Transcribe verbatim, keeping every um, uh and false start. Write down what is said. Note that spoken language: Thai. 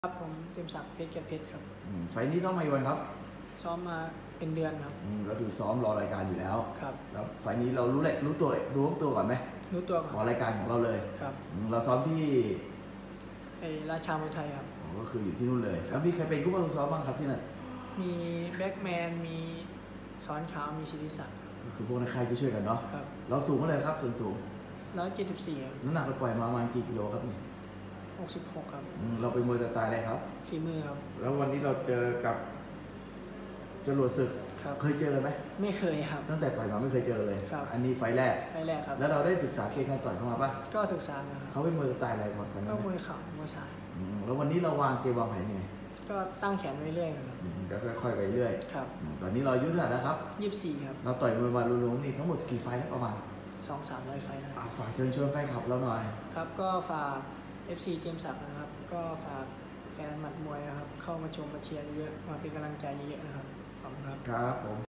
ครับผมเจมส์ศักดิ์เพชรเกียรติเพชรครับอืมไฟล์นี้ซ้อมมากี่วันครับซ้อมมาเป็นเดือนครับอืมก็คือซ้อมรอรายการอยู่แล้วครับแล้วไฟล์นี้เรารู้แหละรู้ตัวรู้ตัวก่อนไหมรู้ตัวครอรับรายการของเราเลยครับอืมเราซ้อมที่ไอราชามวยไทยครับอ๋อก็คืออยู่ที่นู่นเลยแล้วมีใครเป็นผู้บังคับซ้อมบ้างครับที่นั่นมีแบ็กแมนมีสอนขาวมีศิริศักดิ์ก็คือพวกนักค่ายที่ช่วยกันเนาะครับเราสูงเท่าไหร่ครับส่วนสูงร้อยเจ็ดสิบสี่ครับน้ำหนักปล่อยมาประมาณกี่กิโลครับนี่หกสิบหกครับอืมเราเป็นมวยสไตล์อะไรครับฝีมือครับแล้ววันนี้เราเจอกับจรวดศึกครับเคยเจอไหมไม่เคยครับตั้งแต่ต่อยมาไม่เคยเจอเลยครับอันนี้ไฟล์แรกไฟล์แรกครับแล้วเราได้ศึกษาเกมการต่อยเข้ามาปะก็ศึกษามาครับเขาเป็นมวยสไตล์อะไรบอกกันไหมก็มวยเข่ามวยซ้ายอืมแล้ววันนี้เราวางเกมวางแผนยังไงก็ตั้งแขนไว้เรื่อยครับอืมก็ค่อยๆไปเรื่อยครับอืมตอนนี้เราอายุเท่าไหร่แล้วครับยี่สิบสี่ครับเราต่อยมวยมารวมๆนี่ทั้งหมดกี่ไฟล์แล้วประมาณสองสามร้อยไฟล์ได้อ่าฝากเชิญชวนแฟนคลับเราหน่อยครับก็ฝาก เอฟ ซี เจมส์ศักดิ์นะครับก็ฝากแฟนหมัดมวยนะครับเข้ามาชมมาเชียร์เยอะมาเป็นกำลังใจเยอะๆนะครับขอบคุณครับครับผม